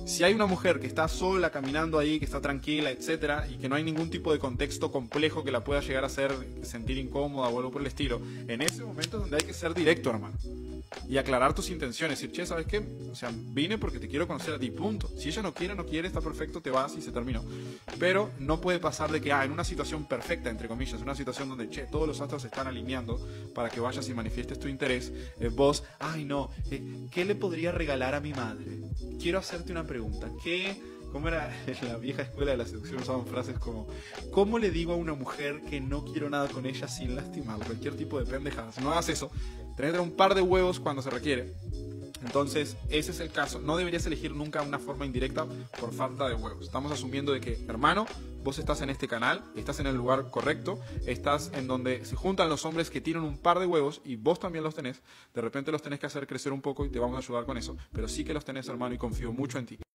Si hay una mujer que está sola caminando ahí, que está tranquila, etcétera, y que no hay ningún tipo de contexto complejo que la pueda llegar a hacer sentir incómoda o algo por el estilo, en ese momento es donde hay que ser directo, hermano. Y aclarar tus intenciones, decir, che, ¿sabes qué? O sea, vine porque te quiero conocer a ti, punto. Si ella no quiere, está perfecto, te vas y se terminó. Pero no puede pasar de que, en una situación perfecta, entre comillas, una situación donde, che, todos los astros se están alineando para que vayas y manifiestes tu interés, vos, ¿qué le podría regalar a mi madre? Quiero hacerte una pregunta, ¿cómo era en la vieja escuela de la seducción? Usaban frases como, ¿cómo le digo a una mujer que no quiero nada con ella sin lastimarla? Cualquier tipo de pendejadas. No hagas eso. Tenés que tener un par de huevos cuando se requiere. Entonces, ese es el caso. No deberías elegir nunca una forma indirecta por falta de huevos. Estamos asumiendo de que, hermano, vos estás en este canal, estás en el lugar correcto, estás en donde se juntan los hombres que tienen un par de huevos y vos también los tenés. De repente los tenés que hacer crecer un poco y te vamos a ayudar con eso. Pero sí que los tenés, hermano, y confío mucho en ti.